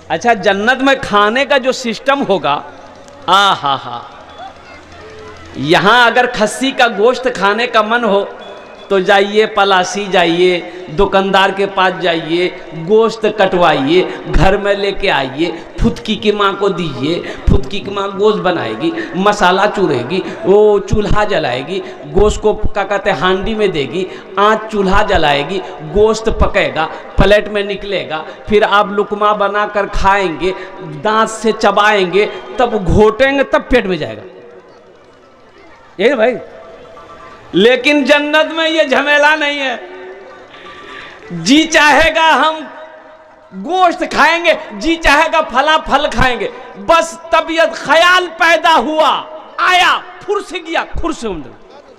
अच्छा, जन्नत में खाने का जो सिस्टम होगा, आ हा हा, यहाँ अगर खस्सी का गोश्त खाने का मन हो तो जाइए पलासी, जाइए दुकानदार के पास जाइए, गोश्त कटवाइए, घर में लेके आइए, फुदकी की माँ को दीजिए, फुदकी की माँ गोश्त बनाएगी, मसाला चूरेगी, वो चूल्हा जलाएगी, गोश्त को क्या कहते हैं हांडी में देगी, आँच चूल्हा जलाएगी, गोश्त पकेगा, प्लेट में निकलेगा, फिर आप लुकमा बना कर खाएंगे, दांत से चबाएंगे, तब घोटेंगे, तब पेट में जाएगा। ये भाई, लेकिन जन्नत में ये झमेला नहीं है। जी चाहेगा हम गोश्त खाएंगे, जी चाहेगा फला फल खाएंगे, बस तबीयत ख्याल पैदा हुआ, आया, फुर से गया, खुर से उमड़,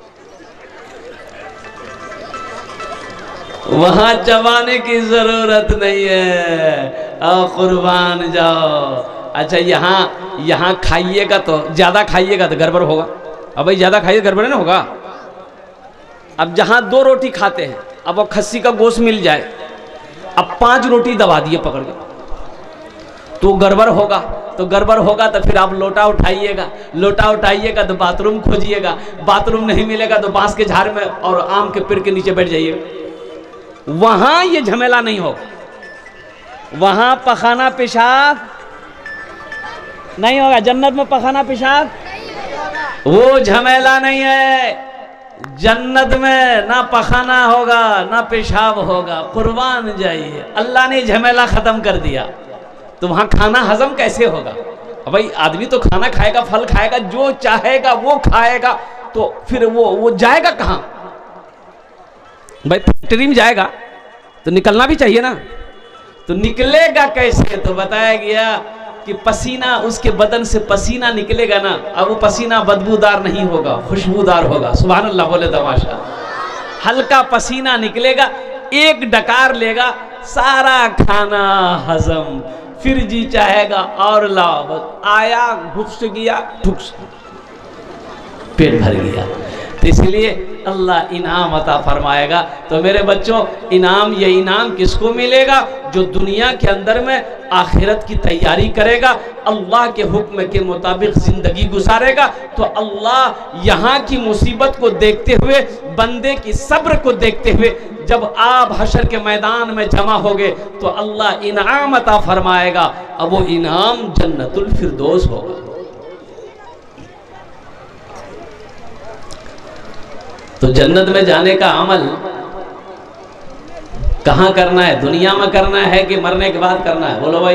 वहां चबाने की जरूरत नहीं है, आओ कुर्बान जाओ। अच्छा, यहाँ खाइएगा तो ज्यादा खाइएगा तो गड़बड़ होगा। अब भाई ज्यादा खाइए गड़बड़ ना होगा। अब जहाँ 2 रोटी खाते हैं, अब वो खस्सी का गोश्त मिल जाए, अब 5 रोटी दबा दिए पकड़ के, तो गड़बड़ होगा। तो गड़बड़ होगा तो फिर आप लोटा उठाइएगा, लोटा उठाइएगा तो बाथरूम खोजिएगा, बाथरूम नहीं मिलेगा तो बांस के झाड़ में और आम के पेड़ के नीचे बैठ जाइएगा। वहां ये झमेला नहीं होगा, वहां पखाना पेशाब नहीं होगा। जन्नत में पखाना पेशाब वो झमेला नहीं है। जन्नत में ना पखाना होगा ना पेशाब होगा, कुर्बान जाइए। अल्लाह ने झमेला खत्म कर दिया। तो वहां खाना हजम कैसे होगा? भाई आदमी तो खाना खाएगा, फल खाएगा, जो चाहेगा वो खाएगा, तो फिर वो जाएगा कहां? भाई फैक्ट्री में जाएगा तो निकलना भी चाहिए ना, तो निकलेगा कैसे? तो बताया गया कि पसीना, उसके बदन से पसीना निकलेगा ना, अब वो पसीना बदबूदार नहीं होगा, खुशबूदार होगा। सुभान अल्लाह बोले तमाशा। हल्का पसीना निकलेगा, एक डकार लेगा, सारा खाना हजम, फिर जी चाहेगा और लाओ, बस आया, घुस गया, ठुक्स, पेट भर गया। तो इसलिए अल्लाह इनाम अता फरमाएगा। तो मेरे बच्चों, इनाम, ये इनाम किसको मिलेगा? जो दुनिया के अंदर में आखिरत की तैयारी करेगा, अल्लाह के हुक्म के मुताबिक ज़िंदगी गुजारेगा। तो अल्लाह यहाँ की मुसीबत को देखते हुए, बंदे की सब्र को देखते हुए, जब आप हशर के मैदान में जमा होगे तो अल्लाह इनाम अता फरमाएगा। अब वो इनाम जन्नतुल फिरदौस होगा। तो जन्नत में जाने का अमल कहाँ करना है? दुनिया में करना है कि मरने के बाद करना है? बोलो भाई,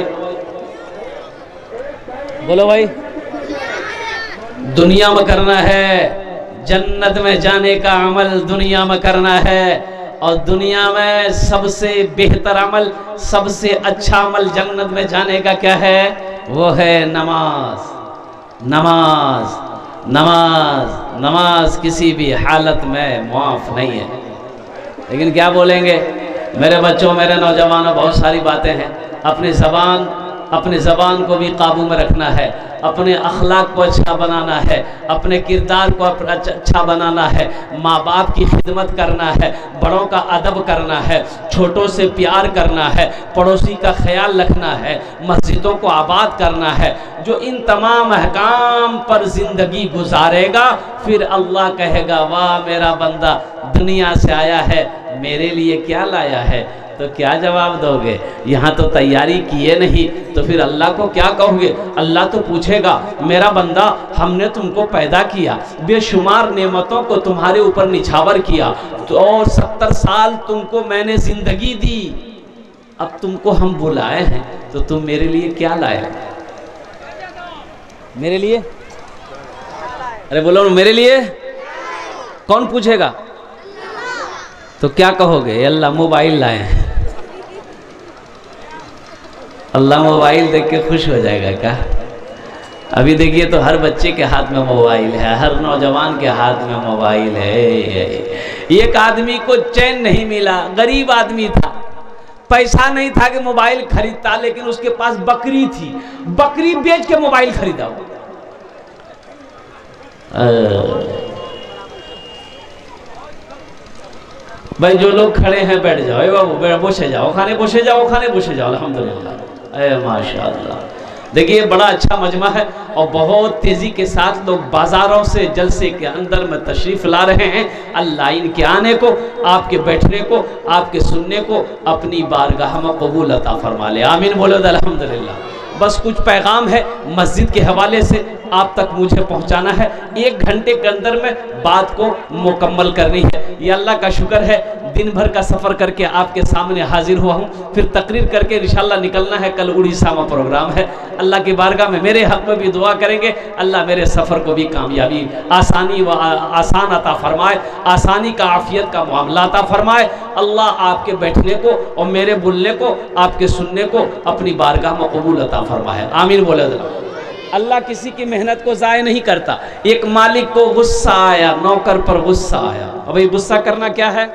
बोलो भाई। दुनिया में करना है। जन्नत में जाने का अमल दुनिया में करना है। और दुनिया में सबसे बेहतर अमल, सबसे अच्छा अमल जन्नत में जाने का क्या है? वो है नमाज। नमाज, नमाज, नमाज किसी भी हालत में मुआफ नहीं है। लेकिन क्या बोलेंगे मेरे बच्चों, मेरे नौजवानों, बहुत सारी बातें हैं। अपनी ज़बान को भी काबू में रखना है, अपने अखलाक को अच्छा बनाना है, अपने किरदार को अच्छा बनाना है, माँ बाप की खिदमत करना है, बड़ों का अदब करना है, छोटों से प्यार करना है, पड़ोसी का ख्याल रखना है, मस्जिदों को आबाद करना है। जो इन तमाम अहकाम पर ज़िंदगी गुजारेगा, फिर अल्लाह कहेगा, वाह मेरा बंदा दुनिया से आया है, मेरे लिए क्या लाया है? तो क्या जवाब दोगे? यहाँ तो तैयारी किए नहीं, तो फिर अल्लाह को क्या कहोगे? अल्लाह तो पूछेगा, मेरा बंदा हमने तुमको पैदा किया, बेशुमार नेमतों को तुम्हारे ऊपर निछावर किया, तो और 70 साल तुमको मैंने ज़िंदगी दी, अब तुमको हम बुलाए हैं, तो तुम मेरे लिए क्या लाए? मेरे लिए? अरे बोलो मेरे लिए। कौन पूछेगा? तो क्या कहोगे? अल्लाह मोबाइल लाए हैं। अल्लाह मोबाइल देख के खुश हो जाएगा क्या? अभी देखिए तो हर बच्चे के हाथ में मोबाइल है, हर नौजवान के हाथ में मोबाइल है। एक आदमी को चैन नहीं मिला, गरीब आदमी था, पैसा नहीं था कि मोबाइल खरीदता, लेकिन उसके पास बकरी थी, बकरी बेच के मोबाइल खरीदा। भाई जो लोग खड़े हैं बैठ जाओ, बाबू बसे जाओ, खाने बसे जाओ, खाने बसे जाओ। अल्हम्दुलिल्लाह माशाअल्लाह। देखिए बड़ा अच्छा मजमा है और बहुत तेज़ी के साथ लोग बाज़ारों से जलसे के अंदर में तशरीफ़ ला रहे हैं। अल्लाह इनके आने को, आपके बैठने को, आपके सुनने को अपनी बारगाह में कबूल अता फरमा ले। आमीन बोलो अल्हम्दुलिल्लाह। बस कुछ पैगाम है मस्जिद के हवाले से आप तक मुझे पहुंचाना है। 1 घंटे के अंदर में बात को मुकम्मल करनी है। ये अल्लाह का शुक्र है, दिन भर का सफ़र करके आपके सामने हाजिर हुआ हूँ। फिर तकरीर करके इंशाअल्लाह निकलना है। कल उड़ीसा में प्रोग्राम है। अल्लाह की बारगाह में मेरे हक़ में भी दुआ करेंगे, अल्लाह मेरे सफ़र को भी कामयाबी, आसानी व आसान अता फरमाए, आसानी का, आफ़ियत का मामला अता फरमाए। अल्लाह आपके बैठने को और मेरे बोलने को, आपके सुनने को अपनी बारगाह में कबूल अता फरमाए। आमीन बोले। अल्लाह किसी की मेहनत को ज़ाय नहीं करता। एक मालिक को गुस्सा आया, नौकर पर गुस्सा आया। अब ये गुस्सा करना क्या है?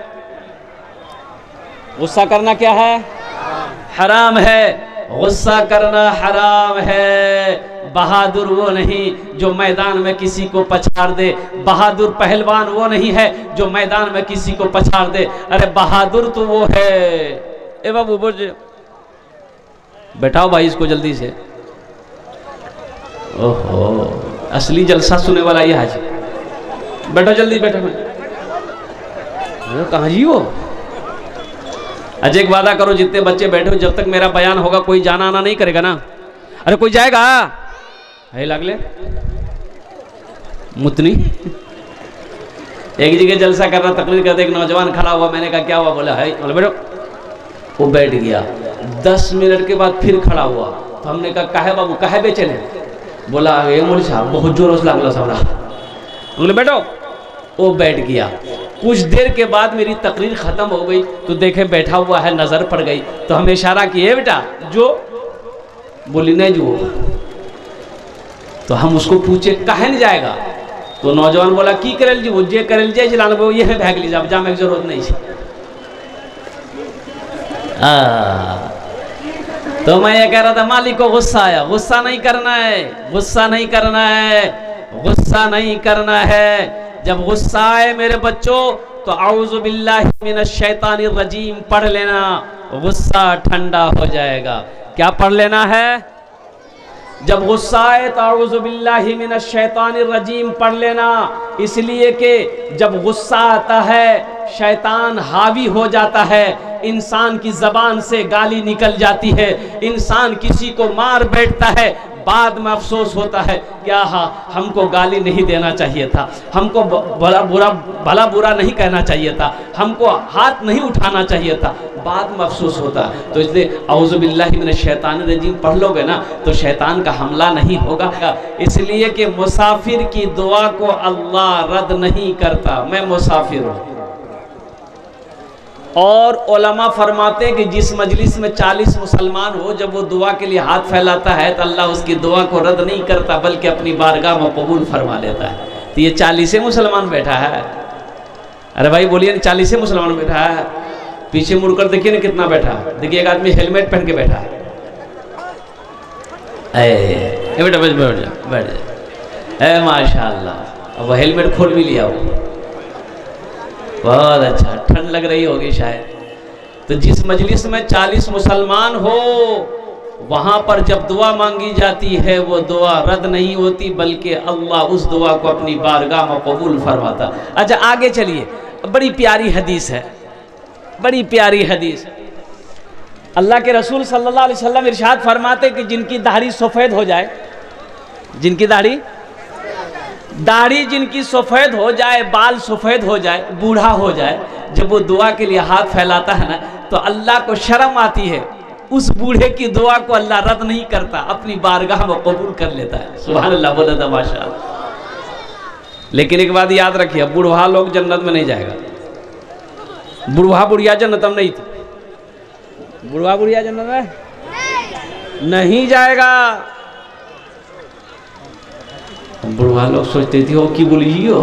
गुस्सा करना क्या है? हराम है। गुस्सा करना हराम है। बहादुर वो नहीं जो मैदान में किसी को पछाड़ दे। बहादुर पहलवान वो नहीं है जो मैदान में किसी को पछाड़ दे। अरे बहादुर तो वो है। ए बाबू बोझ बैठाओ भाई इसको जल्दी से। ओहो, असली जलसा सुने वाला ये हाजी। बैठो जल्दी बैठो। कहाँ जी हो? अजय एक वादा करो, जितने बच्चे बैठे हो जब तक मेरा बयान होगा कोई जाना आना नहीं करेगा ना? अरे कोई जाएगा? है लागले मुतनी। एक जगह जलसा कर रहा, तकरीर करते एक नौजवान खड़ा हुआ। मैंने कहा क्या हुआ? बोला है, बोले बैठो। वो बैठ गया। 10 मिनट के बाद फिर खड़ा हुआ तो हमने कहा काहे बाबू, काहे बेचैन है? बोला ये मौलवी साहब बहुत जोर से लागला सामना। बोले बैठो। वो बैठ गया। कुछ देर के बाद मेरी तकरीर ख़त्म हो गई तो देखे बैठा हुआ है, नज़र पड़ गई तो हम इशारा किए बेटा जो। बोली नहीं जो। तो हम उसको पूछे काहे नहीं जाएगा? तो नौजवान बोला की करेल जी, वो जे करेल जे जिलान वो ये भाग ली जा, जाने की जरूरत नहीं है। तो मैं ये कह रहा था मालिक को गुस्सा आया। गुस्सा नहीं करना है, गुस्सा नहीं करना है, गुस्सा नहीं करना है। जब गुस्सा आए मेरे बच्चों तो औज़ु बिल्लाहि मिनश शैतानिर रजीम पढ़ लेना, गुस्सा ठंडा हो जाएगा। क्या पढ़ लेना है? जब गुस्सा आए तो औज़ु बिल्लाहि मिनश शैतानिर रजीम पढ़ लेना। इसलिए कि जब गुस्सा आता है शैतान हावी हो जाता है, इंसान की ज़बान से गाली निकल जाती है, इंसान किसी को मार बैठता है, बाद में अफसोस होता है क्या हमको गाली नहीं देना चाहिए था, हमको भला बुरा नहीं कहना चाहिए था, हमको हाथ नहीं उठाना चाहिए था, बाद में अफसोस होता है। तो इसलिए औज़ु बिल्लाहि मिनश शैतानिर रजीम पढ़ लोगे ना तो शैतान का हमला नहीं होगा। इसलिए कि मुसाफिर की दुआ को अल्लाह रद्द नहीं करता। मैं मुसाफिर हूँ। और उलमा फरमाते कि जिस मजलिस में 40 मुसलमान हो, जब वो दुआ के लिए हाथ फैलाता है तो अल्लाह उसकी दुआ को रद्द नहीं करता बल्कि अपनी बारगाह में कबूल फरमा लेता है। तो ये 40 मुसलमान बैठा है। अरे भाई बोलिए ना, 40 मुसलमान बैठा है। पीछे मुड़कर देखिए ना कितना बैठा है। देखिए एक आदमी हेलमेट पहन के बैठा है। बेटा बैठ जा, बैठ जा। माशाअल्लाह। अब वो हेलमेट खोल भी लिया वो। बहुत अच्छा, ठंड लग रही होगी शायद। तो जिस मजलिस में 40 मुसलमान हो वहाँ पर जब दुआ मांगी जाती है वो दुआ रद्द नहीं होती बल्कि अल्लाह उस दुआ को अपनी बारगाह में कबूल फरमाता। अच्छा आगे चलिए, बड़ी प्यारी हदीस है, बड़ी प्यारी हदीस। अल्लाह के रसूल सल्लल्लाहु अलैहि वसल्लम इरशाद फरमाते कि जिनकी दाढ़ी सफ़ेद हो जाए, जिनकी दाढ़ी जिनकी सफ़ेद हो जाए, बाल सफ़ेद हो जाए, बूढ़ा हो जाए, जब वो दुआ के लिए हाथ फैलाता है ना तो अल्लाह को शर्म आती है। उस बूढ़े की दुआ को अल्लाह रद्द नहीं करता, अपनी बारगाह में कबूल कर लेता है। सुभान अल्लाह, बोला था माशाअल्लाह। लेकिन एक बात याद रखिए, बूढ़ा लोग जन्नत में नहीं जाएगा। बूढ़ा बुढ़िया जन्नत में नहीं थी। बूढ़ा बुढ़िया जन्नत में नहीं जाएगा। बुढ़वा लोग सोचते थे हो कि बोली हो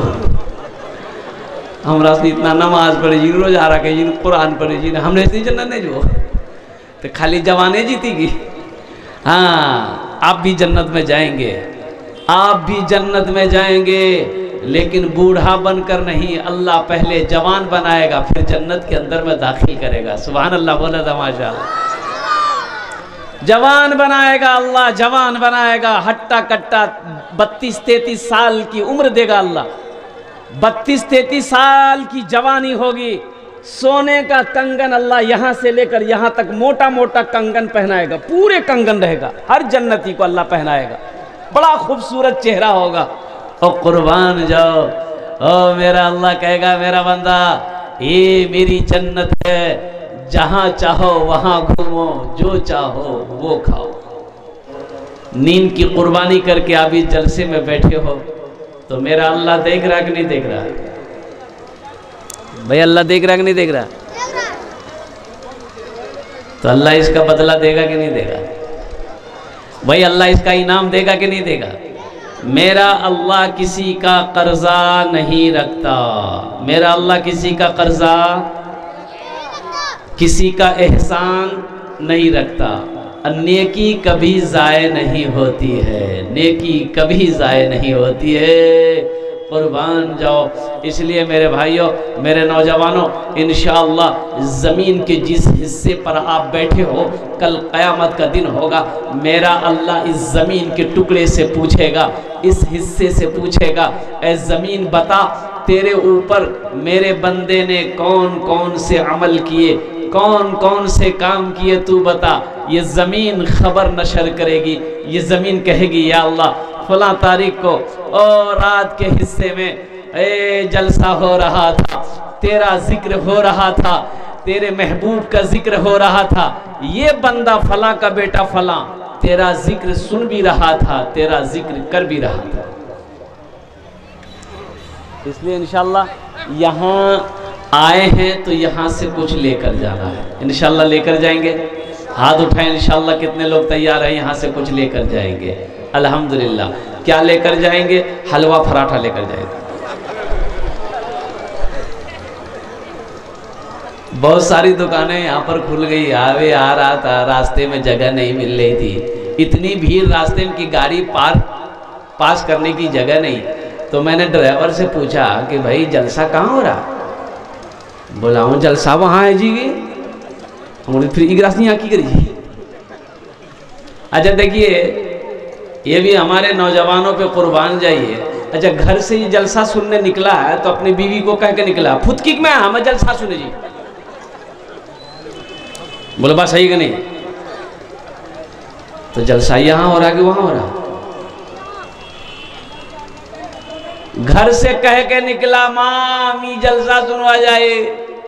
हमरा से इतना नमाज पढ़े जी, रोजा रखे जी, कुरान पढ़े जी, हमने इतनी जन्नत नहीं जो तो खाली जवाने जीतीगी। हाँ आप भी जन्नत में जाएंगे, आप भी जन्नत में जाएंगे, लेकिन बूढ़ा बनकर नहीं, अल्लाह पहले जवान बनाएगा फिर जन्नत के अंदर में दाखिल करेगा। सुभान अल्लाह, बोला था माशाअल्लाह। जवान बनाएगा अल्लाह, जवान बनाएगा। हट्टा कट्टा 32-33 साल की उम्र देगा अल्लाह, 32-33 साल की जवानी होगी। सोने का कंगन अल्लाह यहाँ से लेकर यहाँ तक मोटा मोटा कंगन पहनाएगा, पूरे कंगन रहेगा, हर जन्नती को अल्लाह पहनाएगा। बड़ा खूबसूरत चेहरा होगा। और कुर्बान जाओ, ओ मेरा अल्लाह कहेगा मेरा बंदा ये मेरी जन्नत है, जहां चाहो वहां घूमो, जो चाहो वो खाओ। नींद की कुर्बानी करके आप इस जलसे में बैठे हो तो मेरा अल्लाह देख रहा कि नहीं देख रहा? भाई अल्लाह देख रहा कि नहीं देख रहा? तो अल्लाह इसका बदला देगा कि नहीं देगा? भाई अल्लाह इसका इनाम देगा कि नहीं देगा? मेरा अल्लाह किसी का कर्जा नहीं रखता, मेरा अल्लाह किसी का कर्जा, किसी का एहसान नहीं रखता। नेकी कभी ज़ाय नहीं होती है, नेकी कभी ज़ाय नहीं होती है। कुर्बान जाओ। इसलिए मेरे भाइयों, मेरे नौजवानों, इंशाअल्लाह ज़मीन के जिस हिस्से पर आप बैठे हो, कल क़यामत का दिन होगा, मेरा अल्लाह इस ज़मीन के टुकड़े से पूछेगा, इस हिस्से से पूछेगा, ऐ ज़मीन बता तेरे ऊपर मेरे बंदे ने कौन कौन से अमल किए, कौन कौन से काम किए, तू बता। ये ज़मीन खबर नशर करेगी, ये ज़मीन कहेगी या अल्लाह फला तारीख को और रात के हिस्से में जलसा हो रहा था, तेरा जिक्र हो रहा था, तेरे महबूब का जिक्र हो रहा था, ये बंदा फला का बेटा फला तेरा जिक्र सुन भी रहा था, तेरा जिक्र कर भी रहा था। इसलिए इंशाअल्लाह यहाँ आए हैं तो यहाँ से कुछ लेकर जाना है, इंशाअल्लाह लेकर जाएंगे। हाथ उठाएं इंशाअल्लाह, कितने लोग तैयार हैं यहाँ से कुछ लेकर जाएंगे? अल्हम्दुलिल्लाह। क्या लेकर जाएंगे? हलवा पराठा लेकर जाएंगे। बहुत सारी दुकानें यहाँ पर खुल गई, आवे आ रहा था, रास्ते में जगह नहीं मिल रही थी, इतनी भीड़ रास्ते में की गाड़ी पास करने की जगह नहीं। तो मैंने ड्राइवर से पूछा कि भाई जलसा कहाँ हो रहा? बोला हूँ जलसा वहाँ है जी। फिर इग्रास यहाँ की करिए। अच्छा देखिए, ये भी हमारे नौजवानों पे कुर्बान जाइए। अच्छा घर से ये जलसा सुनने निकला है तो अपनी बीवी को कह के निकला, फुदकिक में हमें जलसा सुने जी। बोले बात सही कि नहीं? तो जलसा यहाँ हो रहा कि वहां हो रहा? घर से कह के निकला, मामी जलसा सुनवा जाए,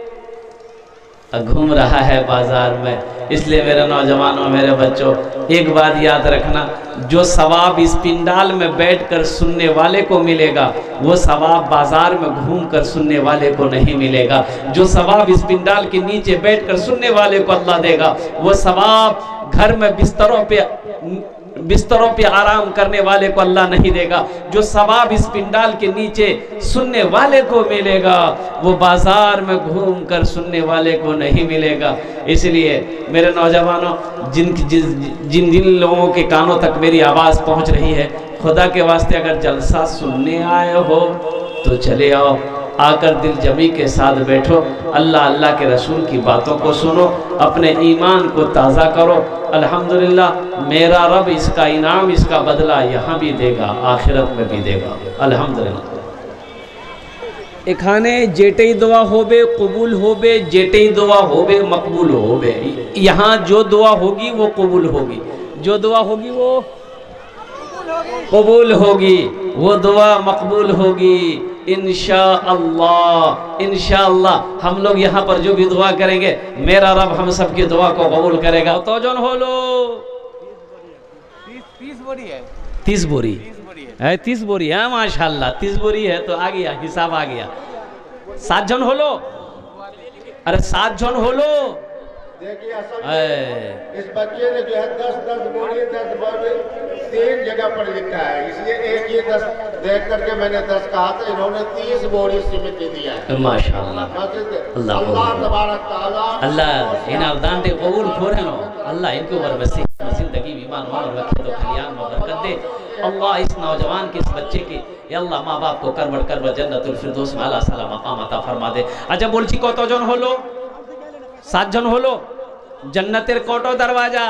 घूम रहा है बाजार में। इसलिए मेरे नौजवानों, मेरे बच्चों, एक बात याद रखना, जो सवाब इस पिंडाल में बैठकर सुनने वाले को मिलेगा, वो सवाब बाजार में घूमकर सुनने वाले को नहीं मिलेगा। जो सवाब इस पिंडाल के नीचे बैठकर सुनने वाले को अल्लाह देगा, वो सवाब घर में बिस्तरों पे आराम करने वाले को अल्लाह नहीं देगा। जो सवाब इस पिंडाल के नीचे सुनने वाले को मिलेगा, वो बाजार में घूम कर सुनने वाले को नहीं मिलेगा। इसलिए मेरे नौजवानों, जिन जिन लोगों के कानों तक मेरी आवाज़ पहुंच रही है, खुदा के वास्ते अगर जलसा सुनने आए हो तो चले आओ, आकर दिल जमी के साथ बैठो, अल्लाह अल्लाह के रसूल की बातों को सुनो, अपने ईमान को ताज़ा करो। अल्हम्दुलिल्लाह मेरा रब इसका इनाम, इसका बदला यहाँ भी देगा, आखिरत में भी देगा। अल्हम्दुलिल्लाह। एखाने जेटे दुआ होबे कबूल होबे, जेटे दुआ होबे मकबूल होबे। यहाँ जो दुआ होगी वो कबूल होगी, जो दुआ होगी वो कबूल होगी, वो दुआ मकबूल होगी इंशाअल्लाह। इंशाअल्लाह हम लोग यहाँ पर जो भी दुआ करेंगे, मेरा रब हम सबकी दुआ को कबूल करेगा। तो जौन हो लो 30 बोरी है, 30 बोरी है, 30 बोरी है माशाल्लाह, 30 बोरी है तो आ गया, हिसाब आ गया। 7 जन हो लो, अरे 7 जन हो लो। देखिए इस बच्चे ने जो है 10 बोरी 10 बोरी 3 जगह पर लिखा है, इसलिए एक ही 10 देख करके मैंने 10 कहा था, इन्होंने 30 बोरी सीमित दिया है। माशाअल्लाह, अल्लाह तबारक तआला अल्लाह इन अवदान दे कबूल खोरे लो, अल्लाह इनके ऊपर वसीयत जिंदगी ईमान वाला रखे तो खलियान में बरकत दे। अल्लाह इस नौजवान के, इस बच्चे के, या अल्लाह माँ बाप को करवट जन्नतुल फिरदौस में आला साला मकाम अता फरमा दे। अच्छा बोलছি কতজন হলো? 7 জন হলো। जन्नतेर कोटो दरवाजा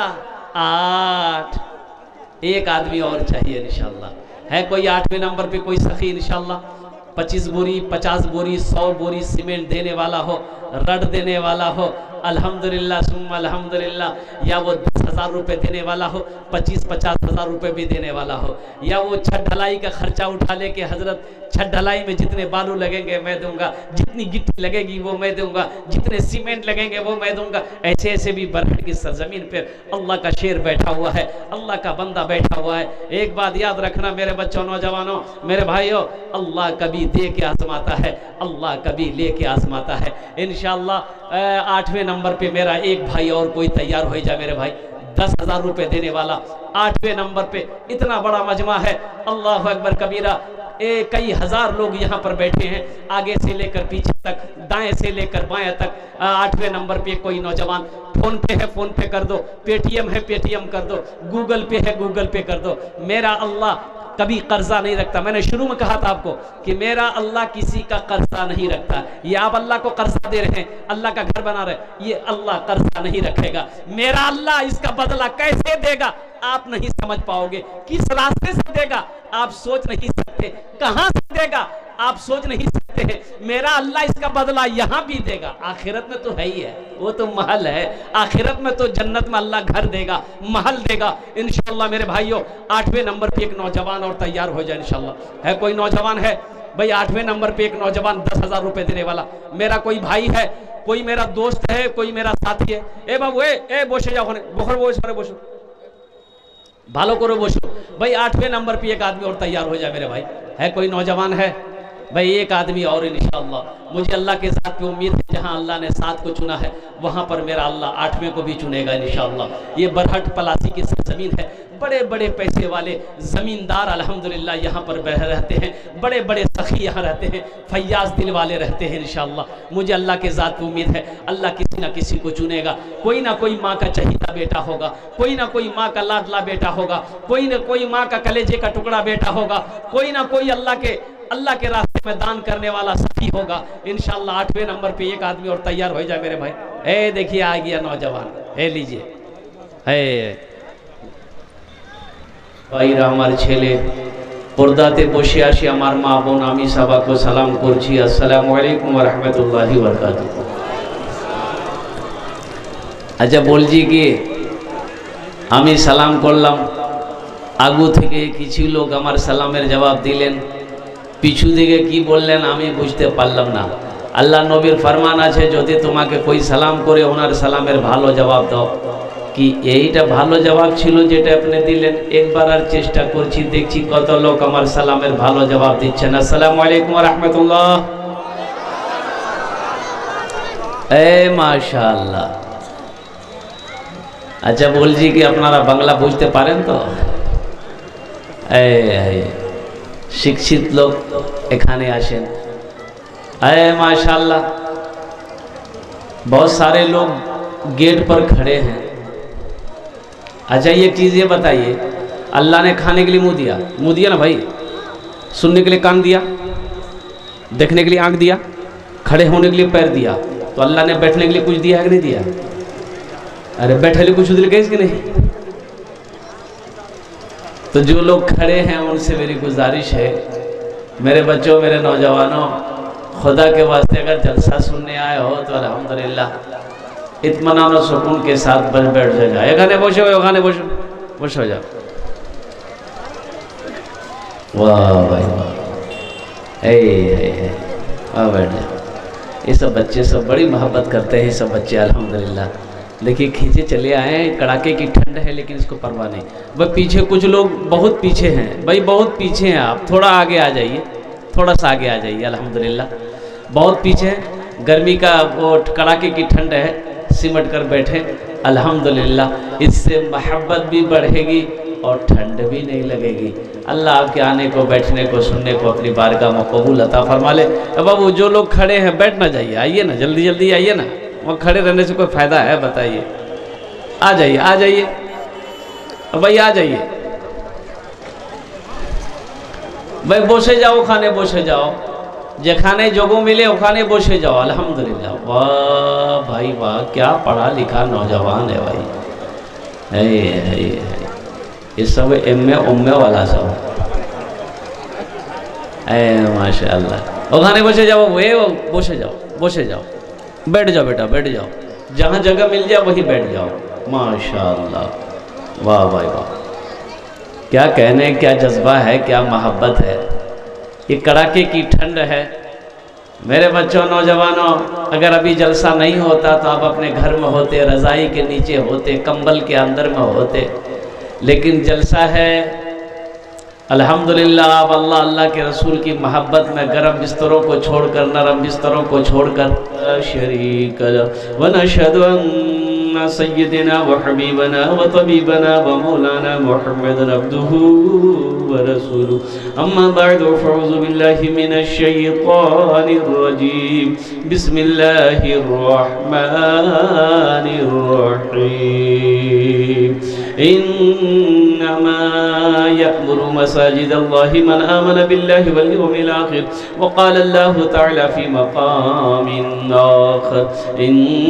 8। एक आदमी और चाहिए इंशाल्लाह। है कोई 8वें नंबर पे कोई सखी इंशाल्लाह? 25 बोरी, 50 बोरी, 100 बोरी सीमेंट देने वाला हो, रड देने वाला हो, अल्हम्दुलिल्लाह सुम्मा अल्हम्दुलिल्लाह। या वो 10,000 रुपये देने वाला हो, 25-50 हज़ार रुपये भी देने वाला हो। या वो छत ढलाई का खर्चा उठा ले के हजरत छत ढलाई में जितने बालू लगेंगे मैं दूंगा, जितनी गिट्टी लगेगी वो मैं दूंगा, जितने सीमेंट लगेंगे वो मैं दूंगा। ऐसे ऐसे भी बरहट की सरजमीन पर अल्लाह का शेर बैठा हुआ है, अल्लाह का बंदा बैठा हुआ है। एक बात याद रखना मेरे बच्चों, नौजवानों, मेरे भाइयों, अल्लाह कभी दे के आजमाता है, अल्लाह कभी ले के आजमाता है। इंशाअल्लाह 8वें नंबर पे मेरा एक भाई और कोई तैयार हो जाए मेरे भाई, 10,000 रुपये देने वाला। 8वें नंबर पे इतना बड़ा मजमा है, अल्लाह अकबर कबीरा। कई हज़ार लोग यहाँ पर बैठे हैं, आगे से लेकर पीछे तक, दाएं से लेकर बाएं तक। 8वें नंबर पे कोई नौजवान, फोन पे है फोन पे कर दो, पेटीएम है पेटीएम कर दो, गूगल पे है गूगल पे कर दो। मेरा अल्लाह कभी कर्जा नहीं रखता। मैंने शुरू में कहा था आपको कि मेरा अल्लाह किसी का कर्जा नहीं रखता। ये आप अल्लाह को कर्जा दे रहे हैं, अल्लाह का घर बना रहे, ये अल्लाह कर्जा नहीं रखेगा। मेरा अल्लाह इसका बदला कैसे देगा आप नहीं समझ पाओगे। किस रास्ते से देगा आप सोच नहीं सकते, कहां से देगा आप सोच नहीं सकते हैं। मेरा अल्लाह इसका बदला यहां भी देगा, आखिरत में तो है ही है, वो तो महल है। आखिरत में तो जन्नत में अल्लाह घर देगा, महल देगा इंशाअल्लाह। मेरे भाइयों 8वें नंबर पे एक नौजवान और तैयार हो जाए इंशाअल्लाह। है कोई नौजवान है भाई? 8वें नंबर पे एक नौजवान 10,000 रुपये देने वाला। मेरा कोई भाई है, कोई मेरा दोस्त है, कोई मेरा साथी है। ए बाबू ए बसे जाओ, बसो भालो करो बसो भाई। 8वें नंबर पे एक आदमी और तैयार हो जाए मेरे भाई। है कोई नौजवान है भाई? एक आदमी और इंशाअल्लाह। मुझे अल्लाह के साथ पे उम्मीद है, जहां अल्लाह ने 7 को चुना है वहां पर मेरा अल्लाह 8वें को भी चुनेगा इंशाअल्लाह। ये बरहट पलासी की सरजमीन है, बड़े बड़े पैसे वाले ज़मींदार अल्हम्दुलिल्लाह यहाँ पर रहते हैं, बड़े बड़े सखी यहाँ रहते हैं, फैयाज दिल वाले रहते हैं इंशाअल्लाह। मुझे अल्लाह के ज़ात पे उम्मीद है अल्लाह किसी ना किसी को चुनेगा। कोई ना कोई माँ का चहीता बेटा होगा, कोई ना कोई माँ का लाडला बेटा होगा, कोई ना कोई माँ का कलेजे का टुकड़ा बेटा होगा, कोई ना कोई अल्लाह के रास्ते में दान करने वाला सखी होगा इंशाअल्लाह। 8वें नंबर पे एक आदमी और तैयार हो जाए मेरे भाई। ए देखिए आ गया नौजवान, है लीजिए। है ভাইরা আমার ছেলে পর্দাতে বসে আসি আমার মা বোন, আমি সবাইকে সালাম করছি, আসসালামু আলাইকুম ওয়া রাহমাতুল্লাহি ওয়া বারাকাতুহু। আচ্ছা বলছি কি, আমি সালাম করলাম, আগু থেকে কিছু লোক আমার সালামের জবাব দিলেন, পিছু দিকে কি বললেন আমি বুঝতে পারলাম না। আল্লাহ নবীর ফরমান আছে, যদি তোমাকে कोई সালাম করে ওনার সালামের ভালো জবাব দাও। कि এইটা ভালো জবাব ছিল যেটা আপনি দিলেন। একবার আর চেষ্টা করছি, দেখছি কত লোক আমার সালামের ভালো জবাব দিচ্ছেন। আসসালামু আলাইকুম ওয়া রাহমাতুল্লাহ। এ মাশাআল্লাহ। আচ্ছা বলছি কি আপনারা বাংলা বুঝতে পারেন তো? শিক্ষিত লোক এখানে আসেন। माशाअल्लाह बहुत सारे लोग गेट पर खड़े हैं। अच्छा ये चीज़ ये बताइए, अल्लाह ने खाने के लिए मुंह दिया ना भाई, सुनने के लिए कान दिया, देखने के लिए आंख दिया, खड़े होने के लिए पैर दिया, तो अल्लाह ने बैठने के लिए कुछ दिया है कि नहीं दिया? अरे बैठे लिए कुछ दिल गए कि नहीं? तो जो लोग खड़े हैं उनसे मेरी गुजारिश है, मेरे बच्चों, मेरे नौजवानों, खुदा के वास्ते अगर जलसा सुनने आए हो तो अल्हम्दुलिल्लाह इत्मीनान और सुकून के साथ बैठ जाओ। एखाने बसो, ओखाने बसो, बसो जाओ। वाह भाई वाह, वाह बैठ जाओ। ये सब बच्चे सब बड़ी मोहब्बत करते हैं, सब बच्चे अल्हम्दुलिल्लाह। देखिए खींचे चले आए हैं, कड़ाके की ठंड है लेकिन इसको परवाह नहीं। वह पीछे कुछ लोग बहुत पीछे हैं भाई, बहुत पीछे हैं आप, थोड़ा आगे आ जाइए, थोड़ा सा आगे आ जाइए। अल्हम्दुलिल्लाह बहुत पीछे हैं, गर्मी का वो कड़ाके की ठंड है, सिमट कर बैठे अल्हम्दुलिल्लाह। इससे मोहब्बत भी बढ़ेगी और ठंड भी नहीं लगेगी। अल्लाह आपके आने को, बैठने को, सुनने को अपनी बारगाह में कबूल अता फरमा ले। अब बाबू जो लोग खड़े हैं बैठ ना जाइए, आइए ना, जल्दी जल्दी आइए ना, वहाँ खड़े रहने से कोई फ़ायदा है बताइए? आ जाइए, आ जाइए भाई, आ जाइए भाई, बसे जाओ, खाने बसे जाओ, जेखाने जगह मिले ओखाने बसे जाओ। अल्हम्दुलिल्लाह। वाह भाई वाह, क्या पढ़ा लिखा नौजवान है भाई। ये सब एम उम्मे वाला सब माशाअल्लाह। और खाने बसे जाओ, वे बसे जाओ, बैठ जाओ बेटा, बैठ जाओ, जहाँ जगह मिल जाए वहीं बैठ जाओ। माशाअल्लाह, वाह भाई वाह, क्या कहने, क्या जज्बा है, क्या मोहब्बत है। ये कड़ाके की ठंड है मेरे बच्चों, नौजवानों। अगर अभी जलसा नहीं होता तो आप अपने घर में होते, रज़ाई के नीचे होते, कंबल के अंदर में होते, लेकिन जलसा है अल्हम्दुलिल्लाह। आप अल्लाह अल्लाह के रसूल की मोहब्बत में गर्म बिस्तरों को छोड़कर, नरम बिस्तरों को छोड़कर शरीक व नशहदु अन्ना सय्यदना व हबीबना व तबीबना व मौलाना मुहम्मदन अब्दुहु व रसूलुहु अम्मा बअदु फअऊज़ु बिल्लाहि मिनश शैतानिर रजीम बिस्मिल्लाहिर रहमानिर रहीम। इन्नमा यअमुरु मसाजिद अल्लाहि मन आमन बिल्लाहि वल यौमिल आखिर व क़ाल अल्लाहु तआला फ़ी मक़ामिन आखर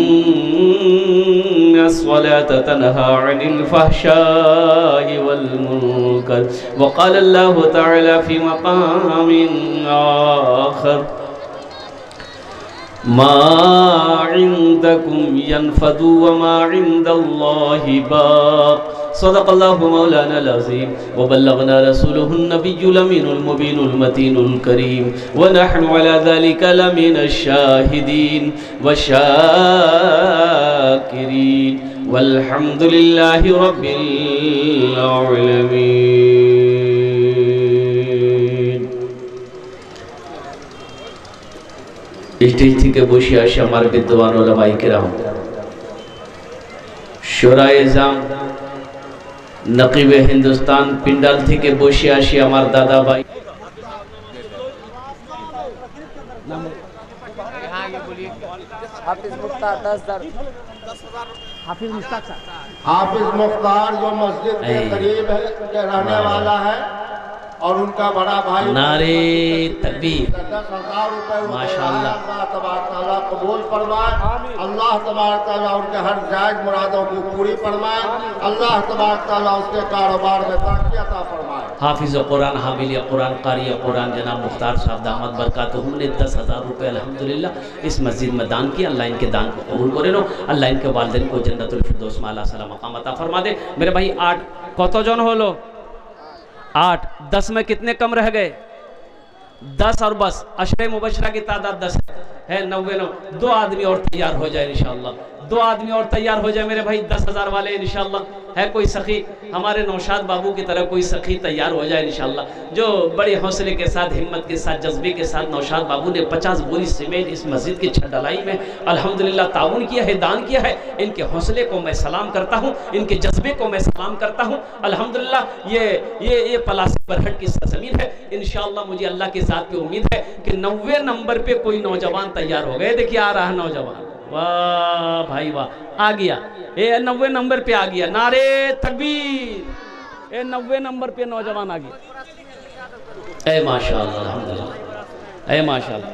इन्नस्सलात तनहा अनिल फ़हशाइ वल मुनकर व क़ाल अल्लाहु तआला फ़ी मक़ामिन आखर मा इंदकुम यनफदु व मा इंदल्लाहि बाक़। सदक़ल्लाहु मौलानाल अज़ीम व बल्लगना रसूलुहुन नबियुल अमीनुल मुबीनुल मतीनुल करीम व नहनु अला ज़ालिका लमिनश शाहिदीन व शाकिरीन वल्हम्दुलिल्लाहि रब्बिल आलमीन। स्टेज থেকে বসে আসে আমার বিদ্বান উলামায়ে কিরাম, শোরায়ে জাম, नकीबे हिंदुस्तान पिंडाल থেকে বসে আসি আমার দাদা ভাই। हाफिज मुख्तार 10,000। हाफिज मुख्तार जो मस्जिद के करीब है के रहने वाला है और उनका बड़ा भाई नारे तकबीर, 10,000 रुपए माशाअल्लाह। अल्लाह तबारक तआला कबूल फरमाए, अल्लाह तबारक तआला उनके हर जायज मुरादों को पूरी फरमाए, अल्लाह तबारक तआला उसके कारोबार में तरक्की अता फरमाए। हाफिज कुरान, हामिल कुरान, कारी कुरान जनाब मुख्तार साहब दामद बरकातुहू ने 10,000 रुपये अल्हम्दुलिल्लाह इस मस्जिद में दान किया। अल्लाह इनके दान को कबूल करे नो, अल्लाह इनके वालिदैन को जन्नतुल फिरदौस में आला सलाम मकाम अता फरमा दे। मेरे भाई 8 कतजन हलो? 8, 10 में कितने कम रह गए? 10 और बस अशरे मुबशरा की तादाद 10 है, 99। 2 आदमी और तैयार हो जाए इंशाअल्लाह, 2 आदमी और तैयार हो जाए मेरे भाई 10,000 वाले इंशाअल्लाह। है कोई सखी हमारे नौशाद बाबू की तरह कोई सखी तैयार हो जाए इंशाअल्लाह, जो बड़े हौसले के साथ, हिम्मत के साथ, जज्बे के साथ नौशाद बाबू ने 50 बोरी सीमेंट इस मस्जिद की छत ढलाई में अल्हम्दुलिल्लाह ताउन किया है, दान किया है। इनके हौसले को मैं सलाम करता हूँ, इनके जज्बे को मैं सलाम करता हूँ। अल्हम्दुलिल्लाह ये पलासी बरहट की सरजमीन है। इंशाअल्लाह मुझे अल्लाह की ज़ात पे उम्मीद है कि 90 नंबर पे कोई नौजवान तैयार हो गए। देखिए आ रहा है नौजवान, वाह भाई वाह, आ गया। ये 90 नंबर पे आ गया, नारे तकबीर। ये 90 नंबर पे नौजवान आ गया। ए माशाअल्लाह, अल्हम्दुलिल्लाह, ए माशाअल्लाह।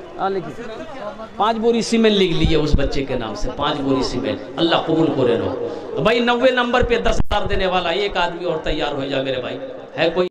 5 बोरी सीमेंट लिख लीजिए उस बच्चे के नाम से, 5 बोरी सीमेंट। अल्लाह कबूल करे नो भाई। 90 नंबर पे 10,000 देने वाला एक आदमी और तैयार हो जाए मेरे भाई। है कोई?